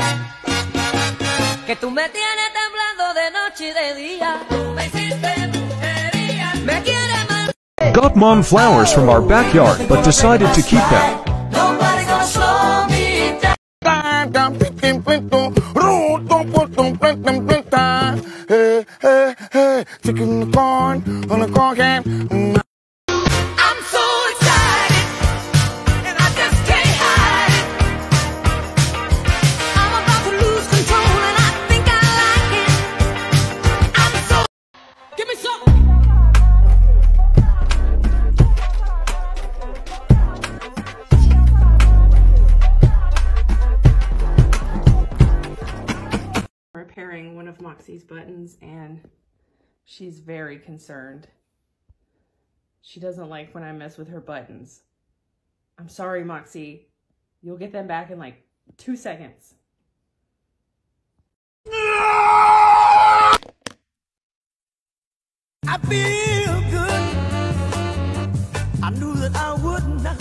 Que tú me tienes temblando de noche y de día. Tú me hiciste brujería. Me quieres mal. Got mom flowers from our backyard, but decided to keep them. Nobody gonna slow me down. Hey, hey, hey, chicken the corn on the corn can. I'm so excited, and I just can't hide it. I'm about to lose control, and I think I like it. I'm so. Give me some. Repairing one of Moxie's buttons, and she's very concerned. She doesn't like when I mess with her buttons. I'm sorry, Moxie. You'll get them back in like 2 seconds. I feel good. I knew that I would not.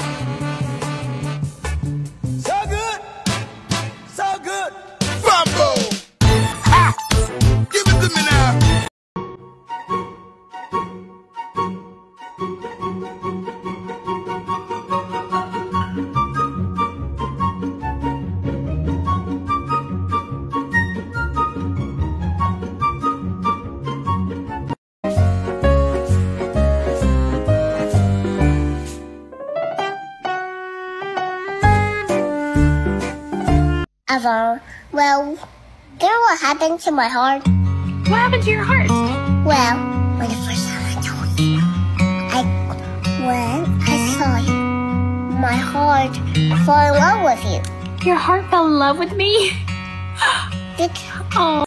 So good, so good. Fumble. Ha! Give it to me now. Well, you know what happened to my heart? What happened to your heart? Well, when the first time I told you, when I saw you, my heart fell in love with you. Your heart fell in love with me? Oh.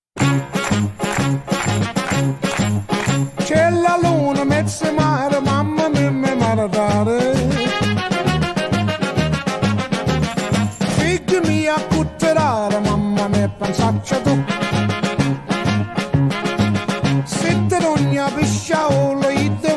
C'è la luna, mezza mare, mamma mia, mi maradare. Figli a cutterare, mamma mia, pensaccia tu. Sitte d'ogna pisciaolo, ide.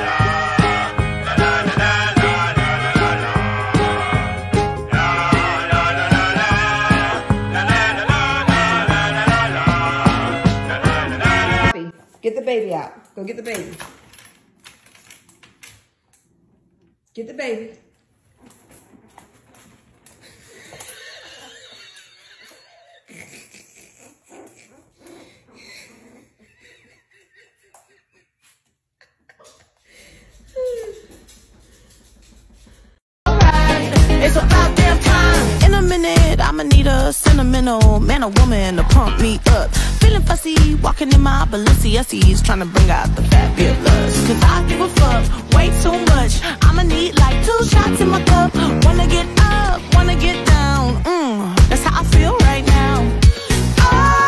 Get the baby out. Go get the baby. Get the baby. It's about damn time. In a minute, I'ma need a sentimental man or woman to pump me up. Feeling fussy, walking in my Balenciennes, trying to bring out the fabulous. Cause I give a fuck way too much. I'ma need like 2 shots in my cup. Wanna get up, wanna get down. That's how I feel right now. Oh.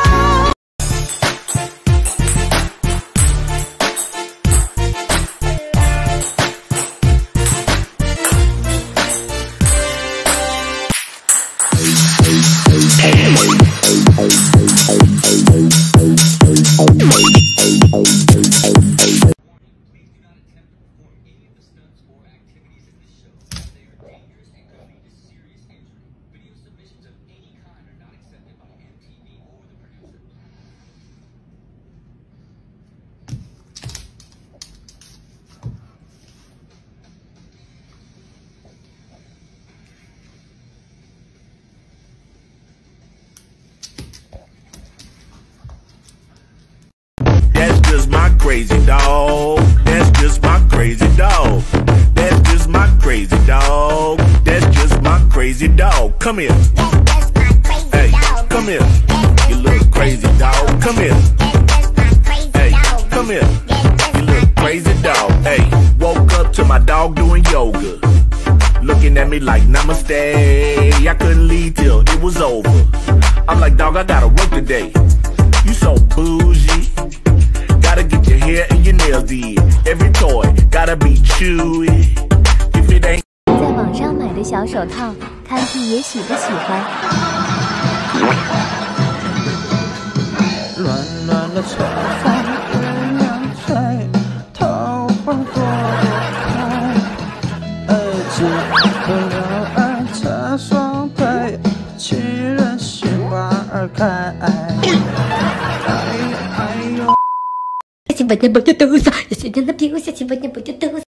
That's just my crazy dog. That's just my crazy dog. That's just my crazy dog. That's just my crazy dog. Come here. Hey, come here. You little crazy dog. Come here. Hey, come here. You little crazy dog. Hey, woke up to my dog doing yoga. Looking at me like namaste. I couldn't leave till it was over. I'm like, dog, I gotta work today. You so bougie. Gotta get your hair and your nails did. Every toy gotta be chewy. If it ain't 在网上买的小手套，看屁也喜不喜欢？ 软软的头发被阳台，桃花朵开，儿子和老爱插双排，七人行。 开。 小心我的不就抖擞，小心我的屁股，小心我的不就抖擞。